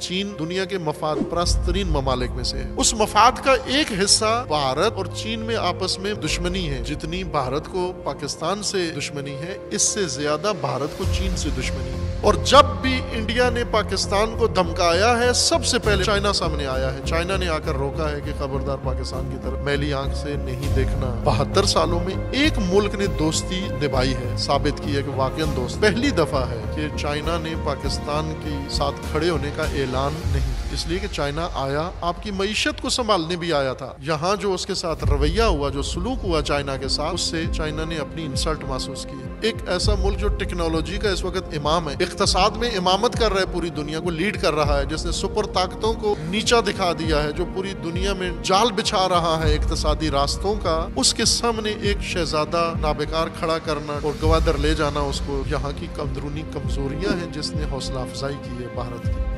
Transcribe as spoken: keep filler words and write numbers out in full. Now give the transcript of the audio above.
चीन दुनिया के मफाद परस्त तरीन ममालिक में से है। उस मफाद का एक हिस्सा भारत और चीन में आपस में दुश्मनी है। जितनी भारत को पाकिस्तान से दुश्मनी है, इससे ज्यादा भारत को चीन से दुश्मनी है। और जब भी इंडिया ने पाकिस्तान को धमकाया है, सबसे पहले चाइना सामने आया है। चाइना ने आकर रोका है कि खबरदार पाकिस्तान की तरफ मैली आंख से नहीं देखना। बहत्तर सालों में एक मुल्क ने दोस्ती निभाई है, साबित की है कि वाकई दोस्त। पहली दफा है कि चाइना ने पाकिस्तान के साथ खड़े होने का ऐलान नहीं, इसलिए कि चाइना आया, आपकी मईशत को संभालने भी आया था। यहाँ जो उसके साथ रवैया हुआ, जो सलूक हुआ चाइना के साथ, उससे चाइना ने अपनी इंसल्ट महसूस की। एक ऐसा मुल्क जो टेक्नोलॉजी का इस वक्त इमाम है, इक्तसाद में इमामत कर रहा है, पूरी दुनिया को लीड कर रहा है, जिसने सुपर ताकतों को नीचा दिखा दिया है, जो पूरी दुनिया में जाल बिछा रहा है इक्तसादी रास्तों का, उसके सामने एक शहजादा नाबेकार खड़ा करना और गवादर ले जाना उसको, यहाँ की अंदरूनी कमजोरियां हैं जिसने हौसला अफजाई की है भारत की।